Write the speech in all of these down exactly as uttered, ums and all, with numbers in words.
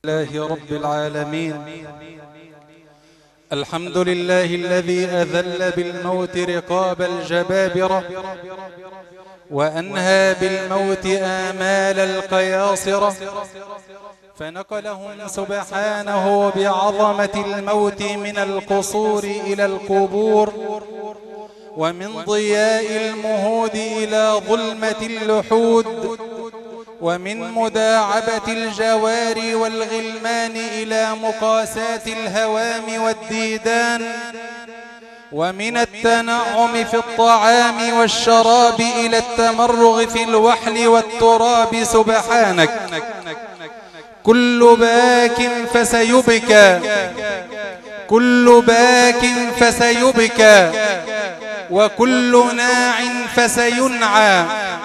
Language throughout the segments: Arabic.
لله رب العالمين. الحمد لله الذي أذل بالموت رقاب الجبابرة وأنهى بالموت آمال القياصرة، فنقلهم سبحانه بعظمة الموت من القصور إلى القبور، ومن ضياء المهود إلى ظلمة اللحود، ومن مداعبة الجواري والغلمان إلى مقاساة الهوام والديدان، ومن التنعم في الطعام والشراب إلى التمرغ في الوحل والتراب. سبحانك كل باك فسيبكى، كل باك فسيبكى، وكل ناع فسينعى،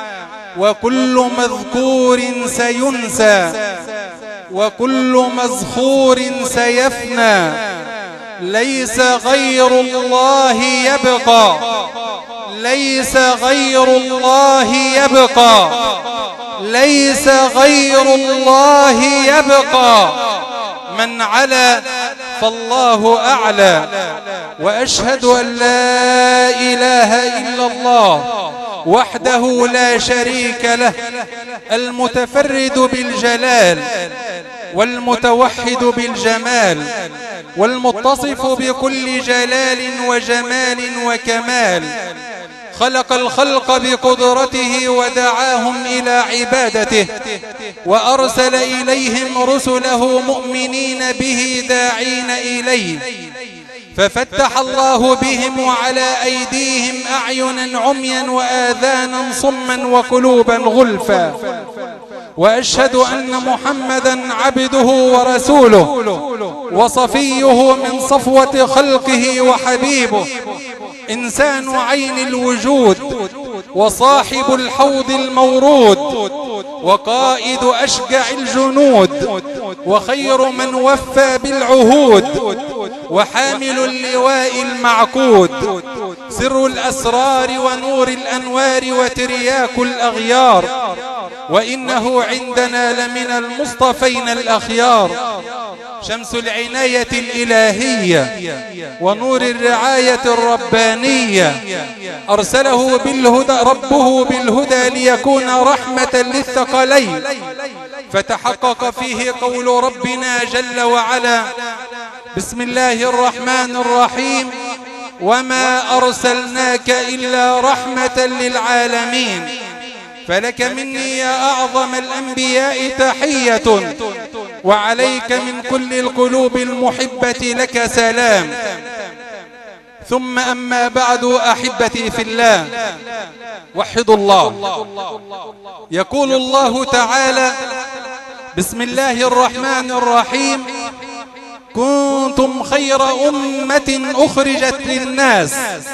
وكل مذكور سينسى، وكل مزخور سيفنى. ليس غير الله يبقى، ليس غير الله يبقى، ليس غير الله يبقى. من علا فالله أعلى، وأشهد أن لا إله إلا الله وحده لا شريك له، المتفرد بالجلال والمتوحد بالجمال، والمتصف بكل جلال وجمال وكمال. خلق الخلق بقدرته ودعاهم إلى عبادته، وأرسل إليهم رسله مؤمنين به داعين إليه، ففتح الله بهم وعلى أيديهم أعينا عميا وآذانا صما وقلوبا غلفا. وأشهد أن محمدا عبده ورسوله وصفيه من صفوة خلقه وحبيبه، إنسان عين الوجود وصاحب الحوض المورود، وقائد أشجع الجنود، وخير من وفى بالعهود، وحامل اللواء المعقود، سر الأسرار ونور الأنوار وترياك الأغيار. وإنه عندنا لمن المصطفين الأخيار، شمس العناية الإلهية ونور الرعاية الربانية، أرسله بالهدى ربه بالهدى ليكون رحمة للثقلين، فتحقق فيه قول ربنا جل وعلا: بسم الله الرحمن الرحيم، وما أرسلناك إلا رحمة للعالمين. فلك مني يا أعظم الأنبياء تحية، وعليك من كل القلوب المحبة لك سلام. ثم أما بعد، أحبتي في الله، وحدوا الله. يقول الله تعالى: بسم الله الرحمن الرحيم، كنتم خير أمة أخرجت للناس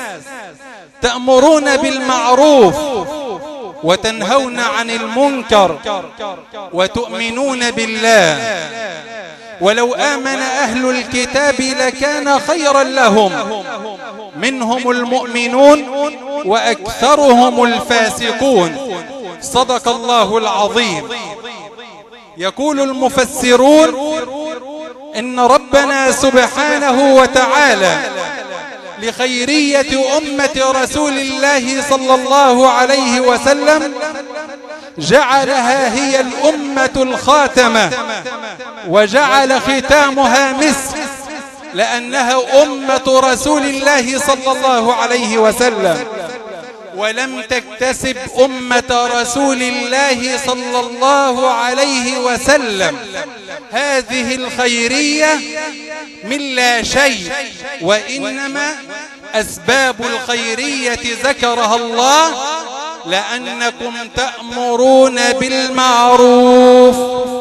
تأمرون بالمعروف وتنهون عن المنكر وتؤمنون بالله. ولو آمن أهل الكتاب لكان خيرا لهم، منهم المؤمنون وأكثرهم الفاسقون. صدق الله العظيم. يقول المفسرون إن ربنا سبحانه وتعالى لخيرية أمة رسول الله صلى الله عليه وسلم جعلها هي الأمة الخاتمة، وجعل ختامها مسك، لأنها أمة رسول الله صلى الله عليه وسلم. ولم تكتسب أمة رسول الله صلى الله عليه وسلم هذه الخيرية من لا شيء، وإنما أسباب الخيرية ذكرها الله: لأنكم تأمرون بالمعروف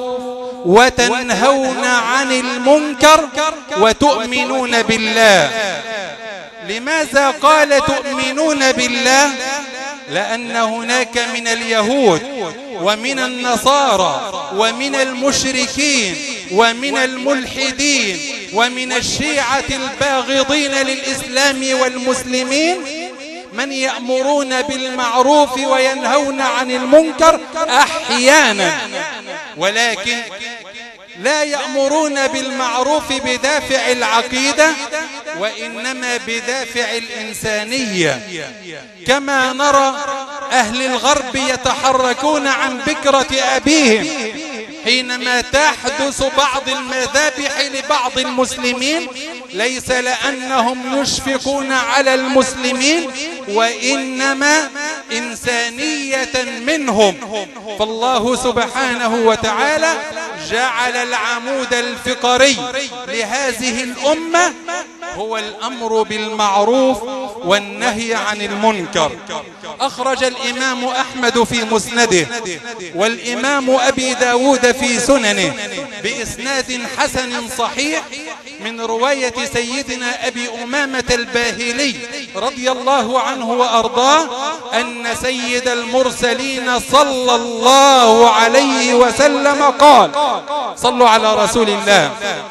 وتنهون عن المنكر وتؤمنون بالله. لماذا قال تؤمنون بالله؟ لأن هناك من اليهود ومن النصارى ومن المشركين ومن الملحدين ومن الشيعة الباغضين للإسلام والمسلمين من يأمرون بالمعروف وينهون عن المنكر أحيانا، ولكن لا يأمرون بالمعروف بدافع العقيدة، وإنما بدافع الإنسانية. كما نرى أهل الغرب يتحركون عن بكرة أبيهم حينما تحدث بعض المذابح لبعض المسلمين، ليس لأنهم يشفقون على المسلمين، وإنما إنسانية منهم. فالله سبحانه وتعالى جعل العمود الفقري لهذه الأمة هو الأمر بالمعروف والنهي عن المنكر. أخرج الإمام أحمد في مسنده والإمام أبي داود في سننه بإسناد حسن صحيح من رواية سيدنا أبي أمامة الباهلي رضي الله عنه وأرضاه أن سيد المرسلين صلى الله عليه وسلم قال: صلوا على رسول الله.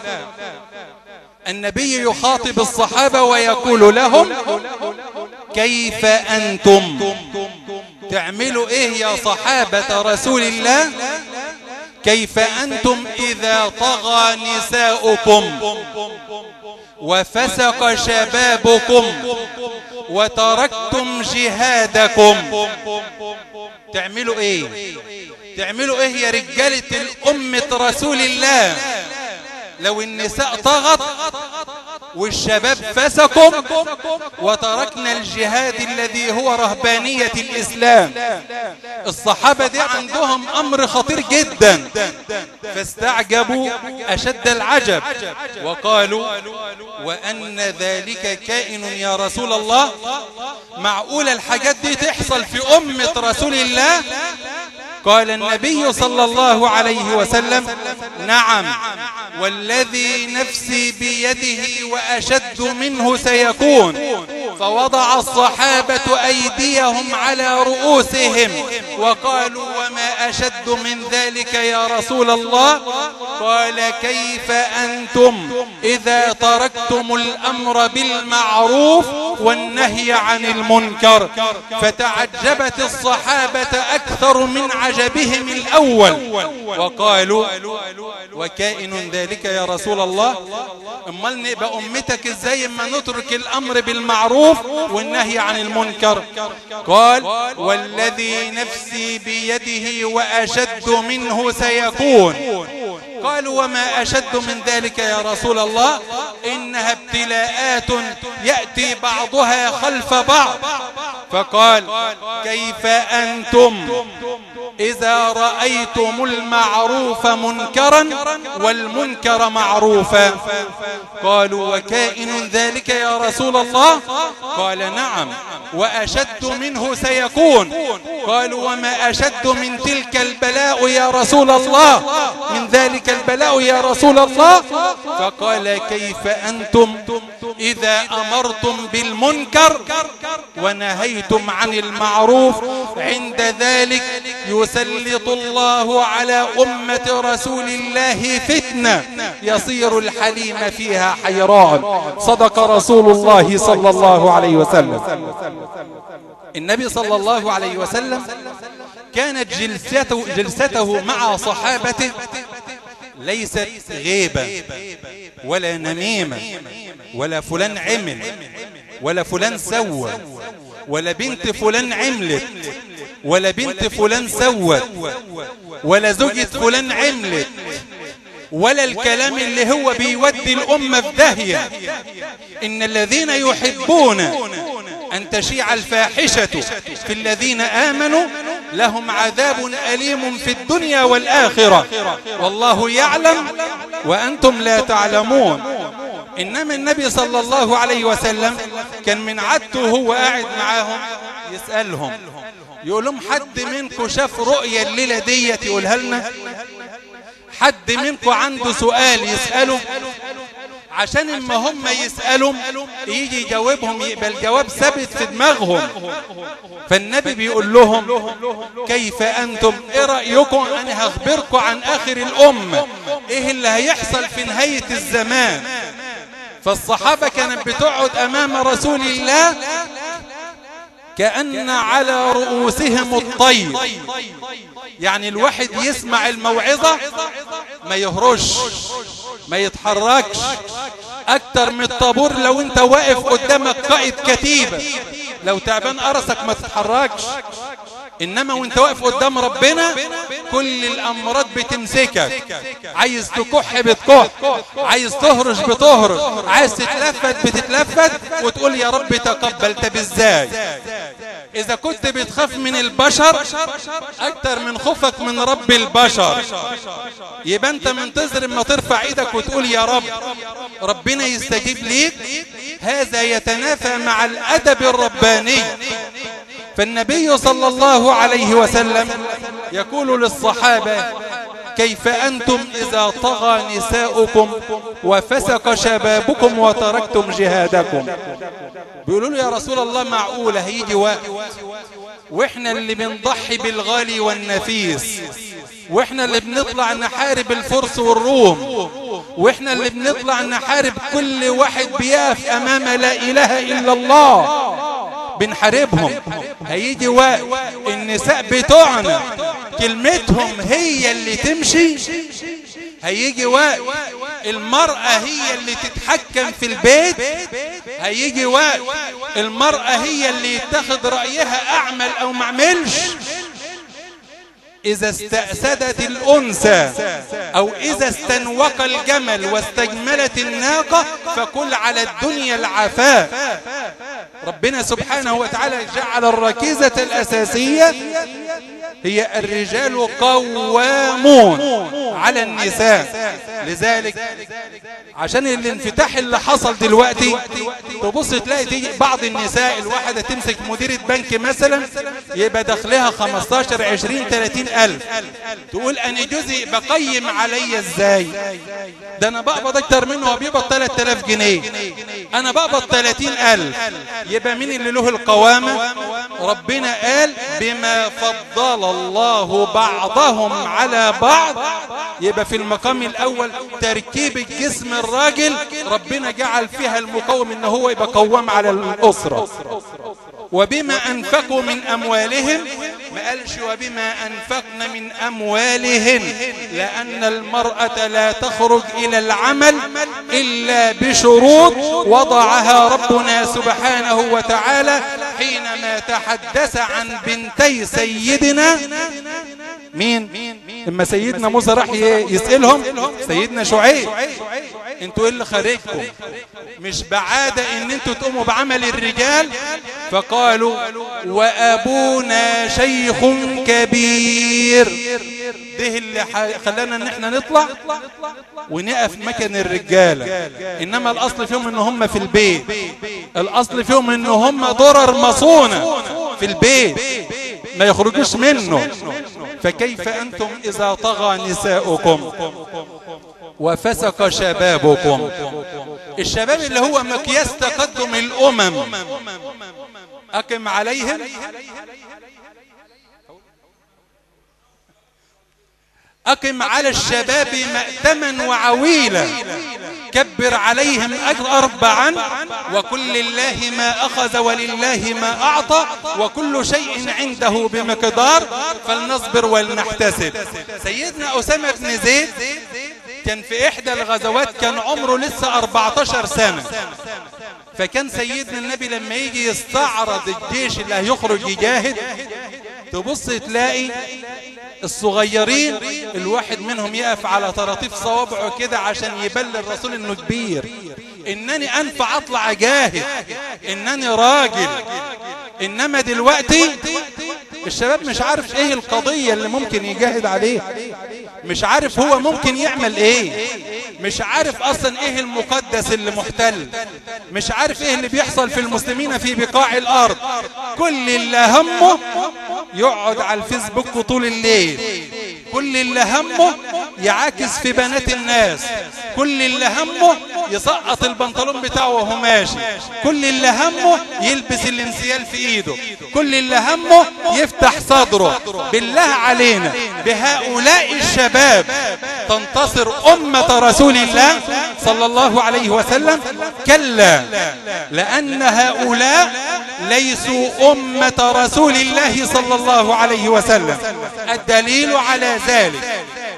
النبي يخاطب الصحابة ويقول لهم: كيف أنتم؟ تعملوا إيه يا صحابة رسول الله؟ كيف أنتم إذا طغى نساؤكم وفسق شبابكم وتركتم جهادكم؟ تعملوا إيه؟ تعملوا إيه يا رجالة الأمة رسول الله لو النساء طغت والشباب فسقوا وتركنا الجهاد الذي هو رهبانية الإسلام؟ الصحابة دي عندهم أمر خطير جدا، فاستعجبوا أشد العجب وقالوا: وأن ذلك كائن يا رسول الله؟ معقول الحاجات دي تحصل في أمة رسول الله؟ قال النبي صلى الله عليه وسلم: نعم، والذي نفسي بيده وأشد منه سيكون. فوضع الصحابة أيديهم على رؤوسهم وقالوا: وما أشد من ذلك يا رسول الله؟ قال: كيف أنتم إذا تركتم الأمر بالمعروف والنهي عن المنكر؟ فتعجبت الصحابة أكثر من عجبهم الأول وقالوا: وكائن ذلك يا رسول الله؟ امال نبقى أمتك ازاي اما نترك الأمر بالمعروف والنهي عن المنكر؟ قال: والذي نفسي بيده وأشد منه سيكون. قالوا: وما أشد من ذلك يا رسول الله؟ إنها ابتلاءات يأتي بعضها خلف بعض. فقال: كيف أنتم إذا رأيتم المعروف منكرا والمنكر معروفا؟ قالوا: وكائن ذلك يا رسول الله؟ قال: نعم، وأشد منه سيكون. قالوا: وما أشد من تلك البلاء يا رسول الله؟ من ذلك البلاء يا رسول الله؟ فقال: كيف أنتم إذا أمرتم بالمنكر ونهيتم عن المعروف؟ عند ذلك يسلط الله على أمة رسول الله فتنة يصير الحليم فيها حيران. صدق رسول الله صلى الله عليه وسلم. النبي صلى الله عليه وسلم كانت جلسته, جلسته مع صحابته ليست غيبة ولا نميمة ولا فلان عمل ولا فلان سوى ولا بنت فلان عملت ولا بنت فلان سوت ولا زوجة فلان عملت ولا الكلام اللي هو بيودي الأمة في داهية. إن الذين يحبون أن تشيع الفاحشة في الذين آمنوا لهم عذاب أليم في الدنيا والآخرة والله يعلم وأنتم لا تعلمون. إنما النبي صلى الله عليه وسلم كان من عادته هو قاعد معاهم يسألهم، يقول لهم: حد منكم شاف رؤية الليلة دي يقولها لنا؟ حد منكم عنده سؤال يسأله؟ عشان اما هم يسألوا يجي يجاوبهم يبقى الجواب ثابت في دماغهم. فالنبي بيقول لهم: كيف أنتم؟ ايه رأيكم؟ أنا هخبركم عن آخر الأمة، ايه اللي هيحصل في نهاية الزمان. فالصحابة كانت بتقعد أمام رسول الله كأن على رؤوسهم الطير، يعني الواحد يسمع الموعظة ما يهرش ما يتحركش اكتر من الطابور. لو انت واقف قدامك قائد كتيبة لو تعبان قرصك ما تتحركش، انما وانت واقف قدام ربنا كل الامراض بتمسكك. عايز تكح بتكح، عايز تهرش بتهرش، عايز تتلفت بتتلفت وتقول يا رب تقبل. طب ازاي؟ اذا كنت بتخاف من البشر اكتر من خوفك من رب البشر، يبقى انت منتظر اما ترفع ايدك وتقول يا رب ربنا يستجيب ليك. هذا يتنافى مع الادب الرباني. فالنبي صلى الله عليه وسلم يقول للصحابة: كيف أنتم إذا طغى نساؤكم وفسق شبابكم وتركتم جهادكم؟ بيقولوا له يا رسول الله معقولة هيجي وقت وإحنا اللي بنضحي بالغالي والنفيس، وإحنا اللي بنطلع نحارب الفرس والروم، وإحنا اللي بنطلع نحارب كل واحد بيقف أمام لا إله إلا الله بنحاربهم، هيجي وقت النساء بتوعنا كلمتهم هي اللي تمشي؟ هيجي وقت المرأة هي اللي تتحكم في البيت؟ هيجي وقت المرأة هي اللي يتخذ رأيها أعمل أو معملش؟ إذا استأسدت الأنثى أو إذا استنوق الجمل واستجملت الناقة فكل على الدنيا العفاف. ربنا سبحانه وتعالى جعل الركيزة الأساسية هي الرجال قوامون على النساء. لذلك عشان الانفتاح اللي حصل دلوقتي تبص تلاقي تيجي بعض النساء الواحدة تمسك مديرة بنك مثلا يبقى دخلها خمستاشر عشرين تلاتين ألف، تقول أنا جوزي بقيم علي ازاي؟ ده أنا بقبض أكتر منه وبيقبض تلات آلاف جنيه، أنا بقبض تلاتين ألف. يبقى مين اللي له القوامة؟ ربنا قال بما فضل الله بعضهم على بعض. يبقى في المقام الأول تركيب الجسم الراجل ربنا جعل فيها المقوم إن هو يبقى قوام على الأسرة. وبما أنفقوا من أموالهم، ما قالش وبما أنفقن من أموالهن، لأن المرأة لا تخرج إلى العمل إلا بشروط وضعها ربنا سبحانه وتعالى حينما تحدث عن بنتي سيدنا مين؟ لما سيدنا موسى راح يسألهم سيدنا شعيب: انتوا ايه اللي خارجكم؟ مش بعادة ان انتوا تقوموا بعمل الرجال؟ فقالوا وابونا شيخ كبير. ده اللي خلانا ان احنا نطلع ونقف مكان الرجالة. انما الاصل فيهم ان هم في البيت، الاصل فيهم ان هم ضرر مصونة في البيت ما يخرجوش منه. فكيف أنتم إذا طغى نساؤكم وفسق شبابكم؟ الشباب اللي هو مقياس تقدم الأمم. أقم عليهم أقم على الشباب مأتما وعويلا، كبر عليهم أجر أربعا، وكل لله ما أخذ ولله ما أعطى وكل شيء عنده بمقدار فلنصبر ولنحتسب. سيدنا أسامة بن زيد كان في إحدى الغزوات كان عمره لسه أربعتاشر سنة، فكان سيدنا النبي لما يجي يستعرض الجيش اللي هيخرج يجاهد تبص تلاقي الصغيرين الواحد منهم يقف على طراطيف صوابعه كده عشان يبلغ الرسول انه كبير، انني انفع اطلع اجاهد، انني راجل. انما دلوقتي الشباب مش عارف ايه القضية اللي ممكن يجاهد عليها، مش عارف هو ممكن يعمل ايه، مش عارف اصلا ايه المقدس اللي محتل، مش عارف ايه اللي بيحصل في المسلمين في بقاع الارض. كل اللي همه يقعد على الفيسبوك طول الليل، كل اللي همه يعاكس في بنات الناس، كل اللي همه يسقط البنطلون بتاعه وهو ماشي، كل اللي همه يلبس الانسيال في ايده، كل اللي همه يفتح صدره. بالله علينا بهؤلاء الشباب تنتصر أمة رسول الله صلى الله عليه وسلم؟ كلا، لأن هؤلاء ليسوا أمة رسول الله صلى الله عليه وسلم. الدليل على ذلك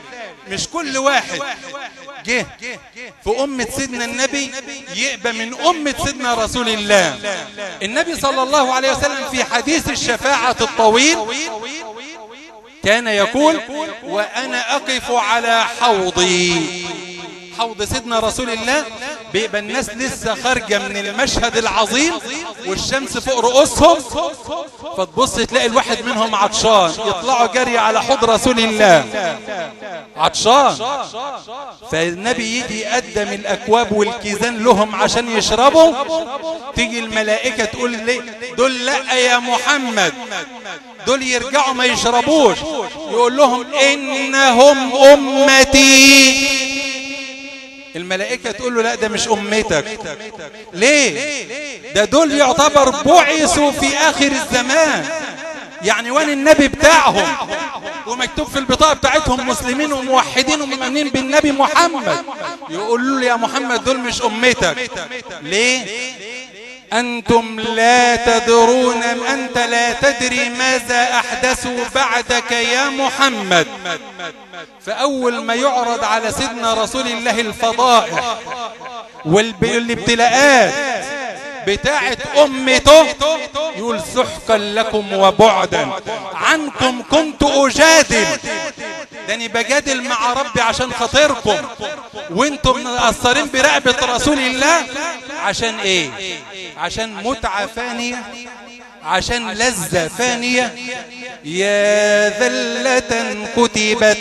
مش كل واحد جه في أمة سيدنا النبي يقبى من أمة سيدنا رسول الله. النبي صلى الله عليه وسلم في حديث الشفاعة الطويل كان يقول: وأنا أقف على حوضي. حوض سيدنا رسول الله بيبقى الناس لسه خارجة من المشهد العظيم والشمس فوق رؤوسهم، فتبص تلاقي الواحد منهم عطشان، يطلعوا جري على حوض رسول الله عطشان، فالنبي يجي يقدم الأكواب والكيزان لهم عشان يشربوا. تيجي الملائكة تقول لي دول لا يا محمد، دول يرجعوا ما يشربوش. يقول لهم إنهم أمتي. الملائكة تقول له لا ده مش أمتك. ليه؟ ده دول يعتبر بعثوا في آخر الزمان، يعني وين النبي بتاعهم ومكتوب في البطاقة بتاعتهم مسلمين وموحدين ومؤمنين بالنبي محمد. يقول له يا محمد دول مش أمتك. ليه؟ أنتم لا تدرون، أنت لا تدري ماذا أحدثوا بعدك يا محمد. فأول ما يعرض على سيدنا رسول الله الفضائح والابتلاءات بتاعت أمته يقول: سحقا لكم وبعدا عنكم كنت أجادل. ده أنا بجادل مع ربي عشان خاطركم، وانتم متأثرين برقبة رسول الله. عشان ايه؟ عشان متعة فانية، عشان لذة فانية. يا ذلة كتبت،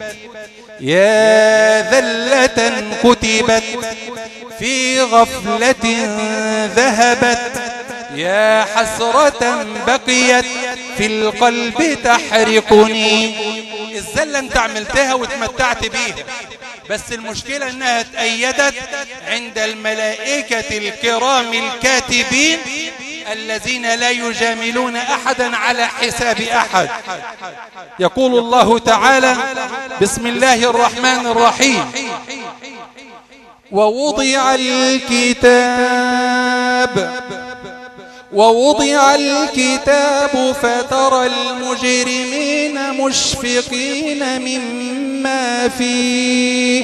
يا ذلة كتبت في غفلة ذهبت، يا حسرة بقيت في القلب تحرقني. الذلة انت عملتها واتمتعت بيها، بس المشكلة انها اتأيدت عند الملائكة الكرام الكاتبين الذين لا يجاملون احدا على حساب احد. يقول الله تعالى: بسم الله الرحمن الرحيم: ووضع الكتاب ووضع الكتاب فترى المجرمين مشفقين مما فيه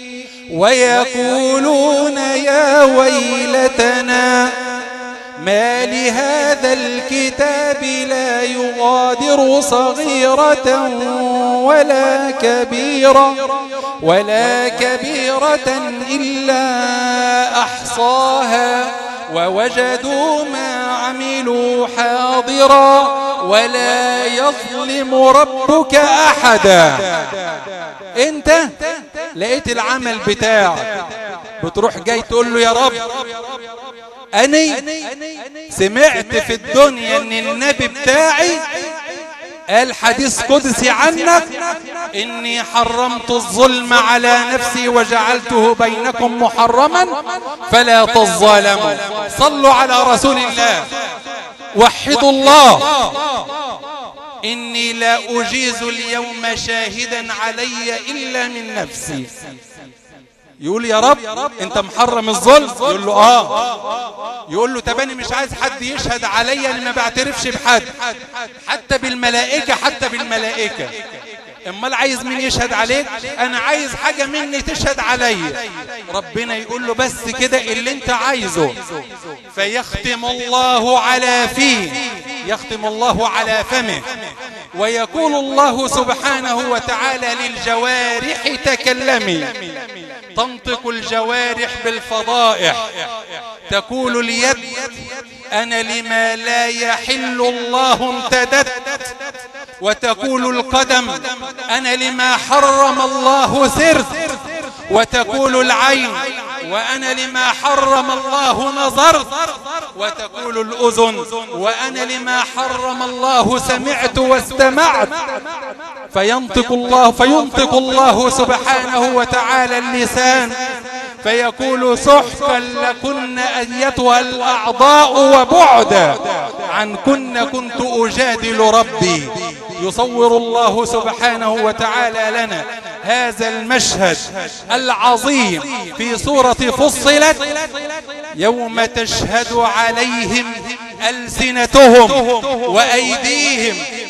ويقولون يا ويلتنا ما لهذا الكتاب لا يغادر صغيرة ولا كبيرة ولا كبيرة إلا أحصاها ووجدوا ما عملوا حاضرا ولا يظلم ربك أحدا. انت لقيت العمل بتاعك بتروح جاي تقول له: يا رب أني سمعت في الدنيا ان النبي بتاعي قال حديث قدسي عنك: إني حرمت الظلم على نفسي وجعلته بينكم محرما فلا تظالموا. صلوا على رسول الله، وحدوا الله. إني لا أجيز اليوم شاهدا علي إلا من نفسي. يقول: يا رب انت محرم الظلم؟ يقول له: اه. يقول له: طب انا مش عايز حد يشهد عليا، انا ما بعترفش بحد، حتى بالملائكة، حتى بالملائكة. امال عايز مين يشهد عليك؟ انا عايز حاجة مني تشهد عليا. ربنا يقول له: بس كده اللي انت عايزه. فيختم الله على فيه، يختم الله على فمه، ويقول الله سبحانه وتعالى للجوارح: تكلمي. تنطق الجوارح بالفضائح. تقول اليد: أنا لما لا يحل الله امتدت. وتقول القدم: أنا لما حرم الله سرت. وتقول العين: وأنا لما حرم الله نظرت. وتقول الأذن: وأنا لما حرم الله سمعت واستمعت. فينطق الله فينطق الله سبحانه وتعالى اللسان فيقول: سحقا لكن أيتها الأعضاء وبعدا عنكن كنت أجادل ربي. يصور الله سبحانه وتعالى لنا هذا المشهد العظيم في سورة فصلت: يوم تشهد عليهم ألسنتهم وأيديهم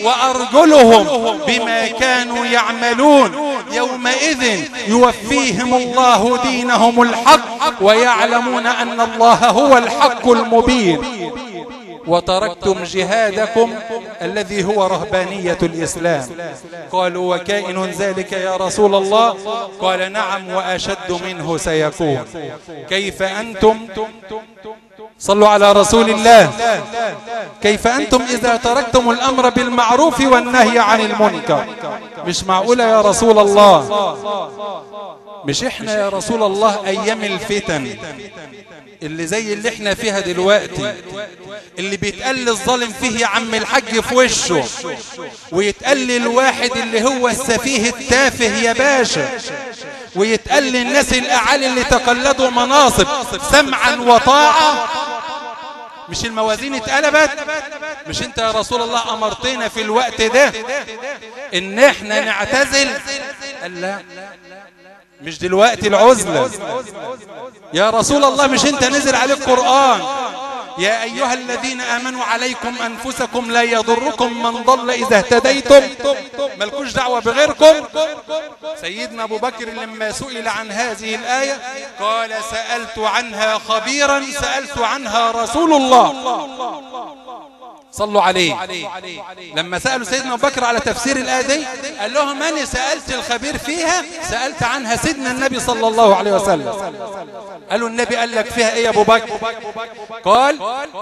وأرجلهم بما كانوا يعملون يومئذ يوفيهم الله دينهم الحق ويعلمون أن الله هو الحق المبين. وتركتم جهادكم الذي هو رهبانية الإسلام. قالوا وكائن ذلك يا رسول الله؟ قال نعم وأشد منه سيكون. كيف أنتم؟ صلوا على رسول الله. كيف أنتم إذا تركتم الأمر بالمعروف والنهي عن المنكر؟ مش معقولة يا رسول الله. مش احنا يا رسول الله أيام الفتن اللي زي اللي احنا فيها دلوقتي، اللي بيتقل الظالم فيه يا عم الحاج في وشه، ويتقل الواحد اللي هو السفيه التافه يا باشا، ويتقل الناس الأعالي اللي تقلدوا مناصب سمعا وطاعة. مش الموازين اتقلبت؟ مش انت يا رسول الله امرتنا في الوقت ده ان احنا نعتزل؟ قال لا، مش دلوقتي العزلة يا رسول الله. مش انت نزل عليك قرآن يا أيها الذين آمنوا عليكم أنفسكم لا يضركم من ضل إذا اهتديتم، ملكوش دعوة بغيركم. سيدنا أبو بكر لما سئل عن هذه الآية قال سألت عنها خبيرا، سألت عنها رسول الله. صلوا عليه. لما سألوا سيدنا أبو بكر على تفسير الآية دي قال لهم أنا سألت الخبير فيها، سألت عنها سيدنا النبي صلى الله عليه وسلم. قالوا النبي قال لك فيها إيه يا أبو بكر؟ قال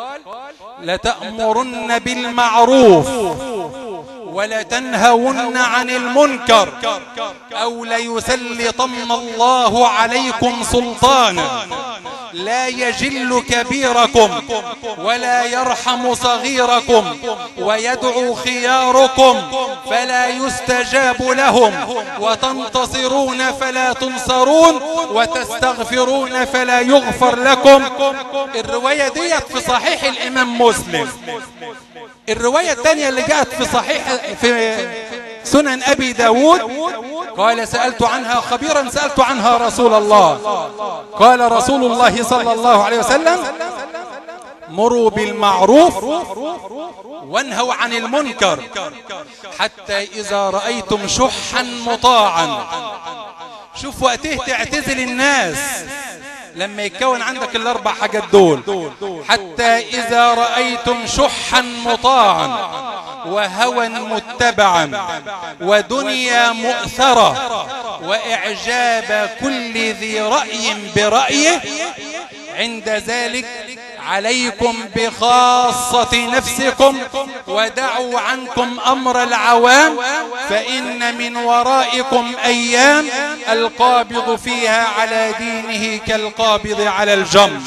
لتأمرن بالمعروف ولتنهون عن المنكر أو ليسلطن الله عليكم سلطانا لا يجل كبيركم ولا يرحم صغيركم ويدعو خياركم فلا يستجاب لهم وتنتصرون فلا تنصرون وتستغفرون فلا يغفر لكم. الرواية ديت في صحيح الإمام مسلم. الرواية الثانية اللي جاءت في صحيح في سنن أبي داود قال سألت عنها خبيرا، سألت عنها رسول الله. قال رسول الله صلى الله عليه وسلم مروا بالمعروف وانهوا عن المنكر حتى إذا رأيتم شحا مطاعا. شوف وقته تعتزل الناس لما يتكون عندك الاربع حاجات دول. حتى اذا رأيتم شحا مطاعا وهوى متبعا ودنيا مؤثرة واعجاب كل ذي رأي برأيه، عند ذلك عليكم بخاصة نفسكم ودعوا عنكم أمر العوام، فإن من ورائكم أيام القابض فيها على دينه كالقابض على الجمر.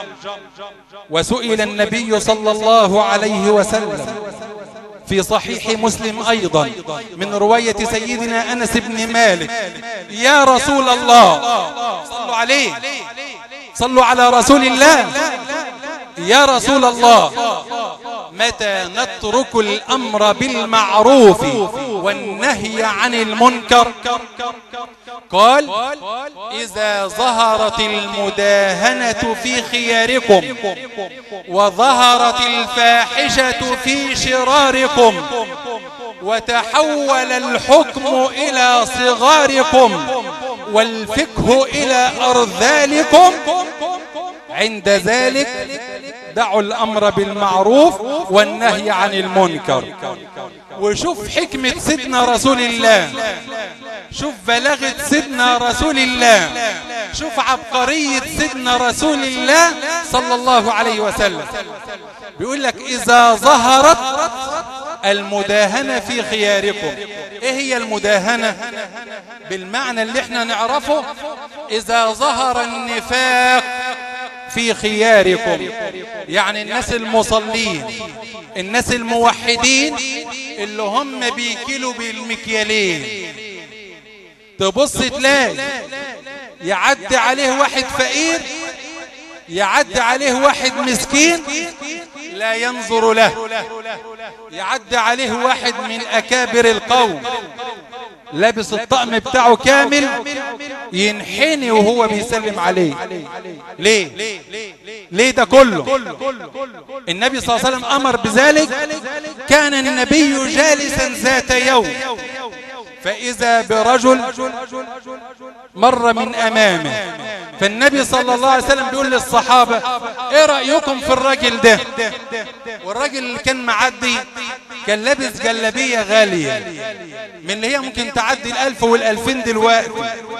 وسئل النبي صلى الله عليه وسلم في صحيح مسلم أيضا من رواية سيدنا أنس بن مالك يا رسول الله، صلوا عليه، صلوا على رسول الله، يا رسول الله متى نترك الأمر بالمعروف والنهي عن المنكر؟ قال إذا ظهرت المداهنة في خياركم وظهرت الفاحشة في شراركم وتحول الحكم إلى صغاركم والفقه إلى أرذالكم، عند ذلك دعوا الأمر بالمعروف والنهي عن المنكر. وشوف حكمة سيدنا رسول الله، شوف بلاغة سيدنا رسول الله، شوف عبقرية سيدنا رسول الله صلى الله عليه وسلم. بيقول لك إذا ظهرت المداهنة في خياركم. ايه هي المداهنة بالمعنى اللي احنا نعرفه؟ إذا ظهر النفاق في خياركم، يعني الناس المصلين، الناس الموحدين اللي هم بيكيلوا بالمكيالين، تبص تلاقي يعدي عليه واحد فقير، يعدي عليه واحد مسكين لا ينظر له، يعدي عليه واحد من أكابر القوم لابس الطقم بتاعه كامل ينحني وهو بيسلم عليه. ليه ليه ده كله؟ النبي صلى الله عليه وسلم أمر بذلك. كان النبي جالسا ذات يوم فإذا برجل مر من أمامه، فالنبي صلى الله عليه وسلم بيقول للصحابة ايه رأيكم في الرجل ده؟ والرجل اللي كان معدي كان لابس جلابية غالية من اللي هي ممكن تعدي الألف والألفين دلوقتي،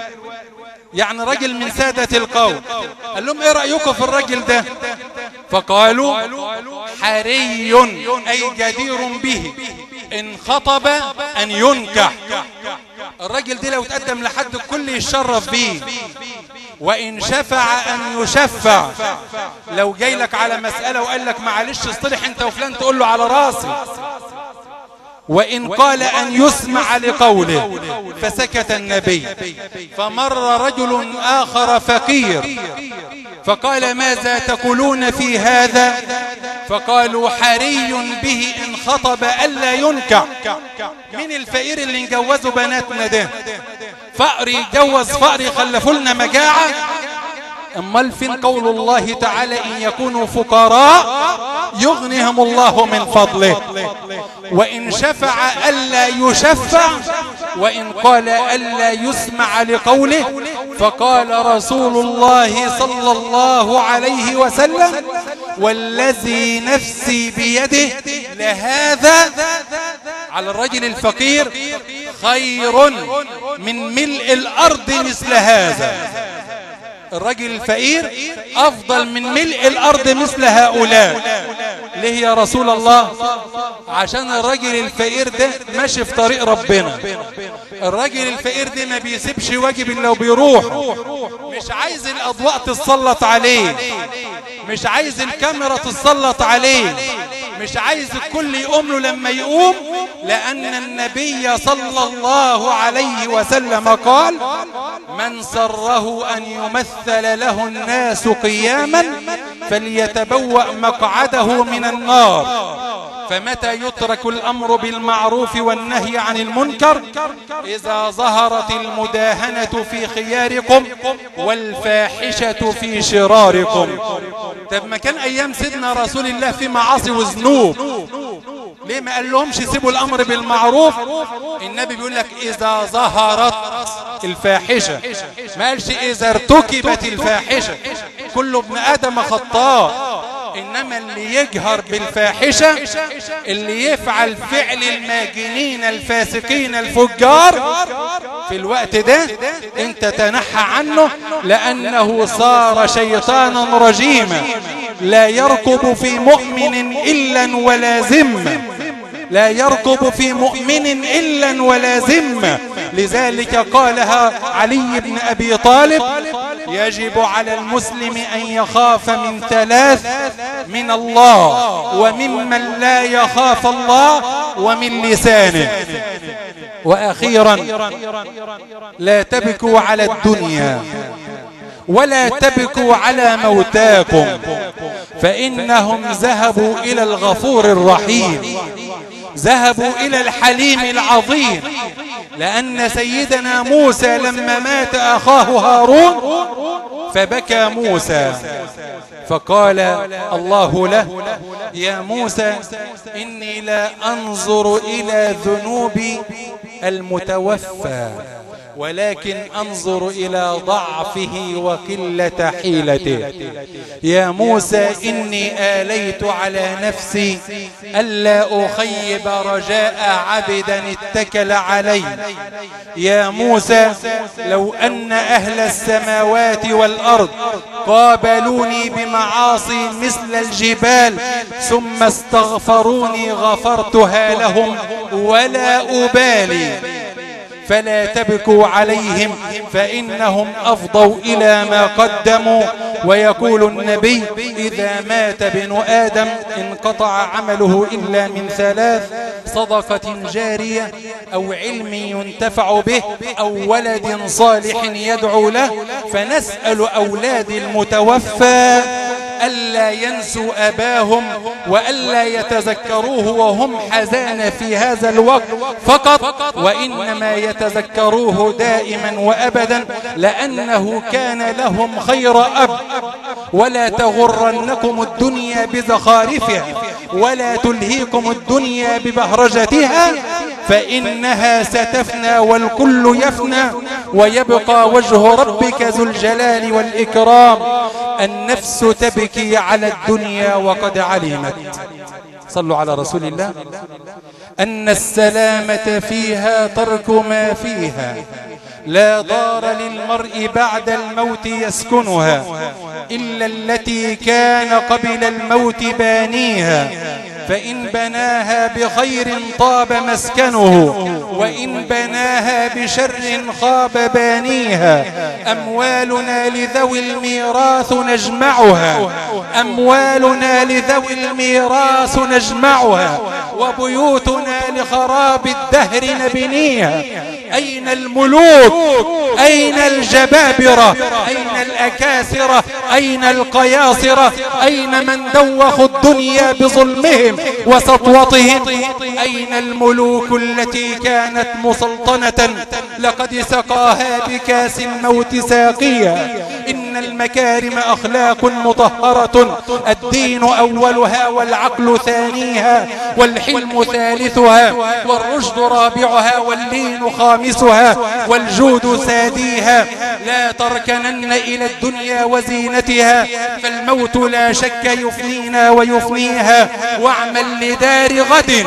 يعني رجل من سادة القوم. قال لهم ايه رأيكم في الرجل ده؟ فقالوا حري أي جدير به إن خطب أن ينكح. الرجل ده لو تقدم لحد الكل يشرف بيه، وإن شفع أن يشفع. لو جاي لك على مسألة وقال لك معلش اصطلح انت وفلان تقول له على راسي. وإن قال أن يسمع لقوله. فسكت النبي. فمر رجل آخر فقير فقال ماذا تقولون في هذا؟ فقالوا حري به إن خطب ألا ينكع. من الفقير اللي نجوزوا بناتنا ده؟ فقري يجوز فقري خلفوا لنا مجاعة؟ امال فين قول الله تعالى إن يكونوا فقراء يغنيهم الله من فضله؟ وإن شفع ألا يشفع، وإن قال ألا يسمع لقوله. فقال رسول الله صلى الله عليه وسلم والذي نفسي بيده لهذا على الرجل الفقير خير من ملء الأرض مثل هذا. الرجل الفقير أفضل من ملء الأرض مثل هؤلاء. ليه يا رسول الله؟ عشان الرجل الفقير ده ماشي في طريق ربنا. الرجل الفقير ده ما بيسيبش واجب إلا وبيروح. مش عايز الأضواء تتسلط عليه، مش عايز الكاميرا تتسلط عليه، مش عايز الكل يقوم له لما يقوم، لأن النبي صلى الله عليه وسلم قال من سره أن يمثل له الناس قياما فليتبوأ مقعده من النار. فمتى يترك الأمر بالمعروف والنهي عن المنكر؟ إذا ظهرت المداهنة في خياركم والفاحشة في شراركم. طب ما كان أيام سيدنا رسول الله في معاصي وذنوب، ليه ما قال لهمش سيبوا الأمر بالمعروف؟ النبي بيقول لك إذا ظهرت الفاحشة، ما قالش إذا ارتكبت الفاحشة. كل ابن آدم خطاء، إنما اللي يجهر بالفاحشة اللي يفعل فعل الماجنين الفاسقين الفجار في الوقت ده انت تنحى عنه، لأنه صار شيطانا رجيما لا يرقب في مؤمن إلا ولا ذمة، لا يرقب في مؤمن إلا ولا ذمة. لذلك قالها علي بن أبي طالب يجب على المسلم أن يخاف من ثلاث: من الله وممن لا يخاف الله ومن لسانه. وأخيرا لا تبكوا على الدنيا ولا تبكوا على موتاكم فإنهم ذهبوا إلى الغفور الرحيم، ذهبوا إلى الحليم العظيم. لأن سيدنا موسى لما مات أخاه هارون فبكى موسى، فقال الله له: يا موسى إني لا أنظر إلى ذنوب المتوفى ولكن أنظر إلى ضعفه وقلة حيلته. يا موسى إني آليت على نفسي ألا أخيب رجاء عبدا اتكل علي. يا موسى لو أن أهل السماوات والأرض قابلوني بمعاصي مثل الجبال ثم استغفروني غفرتها لهم ولا أبالي. فلا تبكوا عليهم فإنهم أفضوا إلى ما قدموا. ويقول النبي: إذا مات ابن آدم انقطع عمله إلا من ثلاث: صدقة جارية أو علم ينتفع به أو ولد صالح يدعو له. فنسأل أولاد المتوفى ألا ألا ينسوا أباهم وألا يتذكروه وهم حزان في هذا الوقت فقط، وإنما يتذكروه دائما وأبدا لأنه كان لهم خير أب. ولا تغرنكم الدنيا بزخارفها ولا تلهيكم الدنيا ببهرجتها فإنها ستفنى والكل يفنى ويبقى وجه ربك ذو الجلال والإكرام. النفس تبكي على الدنيا وقد علمت، صلوا على رسول الله، أن السلامة فيها ترك ما فيها، لا دار للمرء بعد الموت يسكنها إلا التي كان قبل الموت بانيها، فإن بناها بخير طاب مسكنه وإن بناها بشر خاب بانيها. أموالنا لذوي الميراث نجمعها، أموالنا لذوي الميراث نجمعها، وبيوتنا لخراب الدهر نبنيها. أين الملوك؟ أين الجبابرة؟ أين الأكاسرة؟ أين القياصرة؟ أين من دوخوا الدنيا بظلمهم وسطوتهم؟ أين الملوك التي كانت مسلطنة لقد سقاها بكاس الموت ساقيا؟ إن المكارم أخلاق مطهرة، الدين أولها والعقل ثانيها والحلم ثالثها والرشد رابعها واللين خامسها والجود ساديها. لا تركنن إلى الدنيا وزينتها فالموت لا شك يفنينا ويفنيها. واعمل لدار غد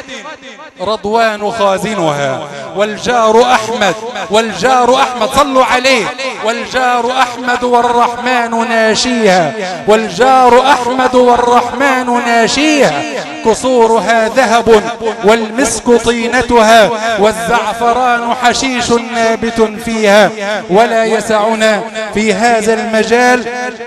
رضوان خازنها. والجار أحمد، والجار أحمد، صلوا عليه، والجار أحمد والرحمن ناشيها، والجار أحمد والرحمن ناشيها. قصورها ذهب والمسك طينتها والزعفران حشيش نابت فيها. ولا يسعنا في هذا المجال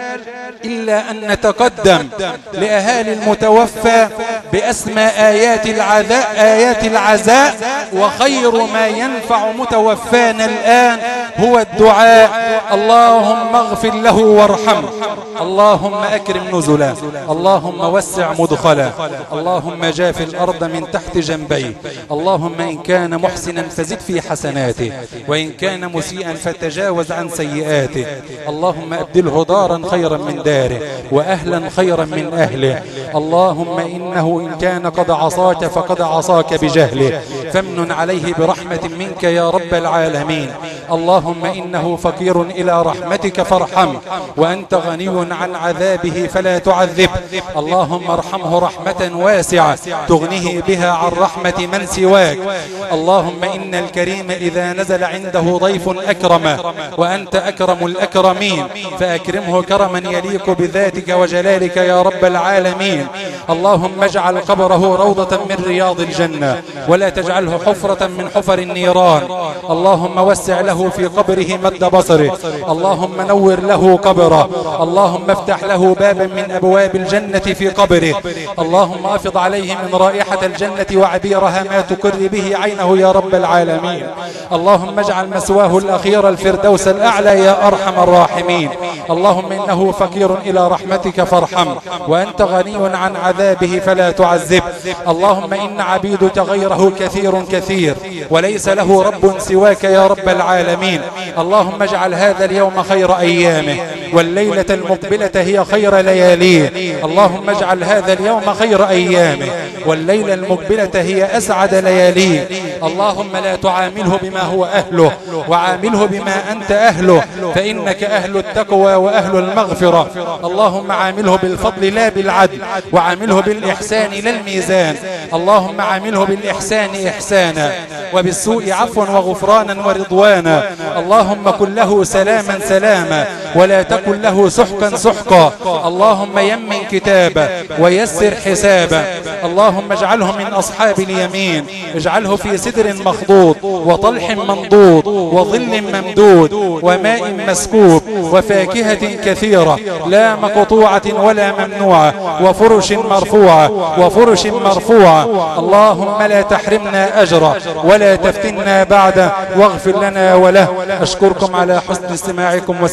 إلا أن نتقدم لأهالي المتوفى بأسمى آيات العزاء، آيات العزاء. وخير ما ينفع متوفانا الآن هو الدعاء. اللهم اغفر له وارحمه، اللهم أكرم نزلا، اللهم وسع مدخلا، اللهم جاف الأرض من تحت جنبيه، اللهم إن كان محسنا فزد في حسناته وإن كان مسيئا فتجاوز عن سيئاته. اللهم أبدله دارا خيرا من داره وأهلا خيرا من أهله. اللهم إنه إن كان قد عصاك فقد عصاك بجهله فامنن عليه برحمة منك يا رب العالمين. اللهم إنه فقير إلى رحمتك فارحمه وأنت غني عن عذابه فلا تعذب. اللهم ارحمه رحمة واسعة تغنيه بها عن رحمة من سواك. اللهم إن الكريم إذا نزل عنده ضيف أكرمه وأنت أكرم الأكرمين فأكرمه كرما يليق بذاتك وجلالك يا رب العالمين. اللهم اجعل قبره روضة من رياض الجنة ولا تجعله حفرة من حفر النيران. اللهم وسع له في قبره مد بصره، اللهم نور له قبره، اللهم افتح له بابا من أبواب الجنة في قبره. اللهم أفض عليه من رائحة الجنة وعبيرها ما تقر به عينه يا رب العالمين. اللهم اجعل مسواه الأخير الفردوس الأعلى يا أرحم الراحمين. اللهم إنه فقير إلى رحمتك فارحمه وأنت غني عن عذابه فلا تعذب. اللهم إن عبيدك غيره كثير كثير وليس له رب سواك يا رب العالمين. اللهم اجعل هذا اليوم خير أيامه والليلة المقبلة هي خير لياليه. اللهم اجعل هذا اليوم خير أيامه والليلة المقبلة هي أسعد لياليه. اللهم لا تعامله بما هو أهله وعامله بما أنت أهله فإنك أهل التقوى وأهل المغفرة. اللهم عامله بالفضل لا بالعدل وعامله بالإحسان لا الميزان. اللهم عامله بالإحسان إحسانا وبالسوء عفوا وغفرانا ورضوانا. اللهم كن له سلاما سلاما ولا تكن له سحقا سحقا. اللهم يمن كتابه ويسر حسابه. اللهم اجعله من أصحاب اليمين، اجعله في سدر مخضود وطلح منضود وظل ممدود وماء مسكوب وفاكهة كثيرة لا مقطوعة ولا ممنوعة وفرش مرفوعة وفرش مرفوعة. اللهم لا تحرمنا أجره ولا تفتنا بعده واغفر لنا وله. أشكركم على حسن استماعكم والسلام عليكم.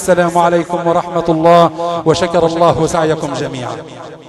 عليكم ورحمة الله، وشكر الله سعيكم جميعا.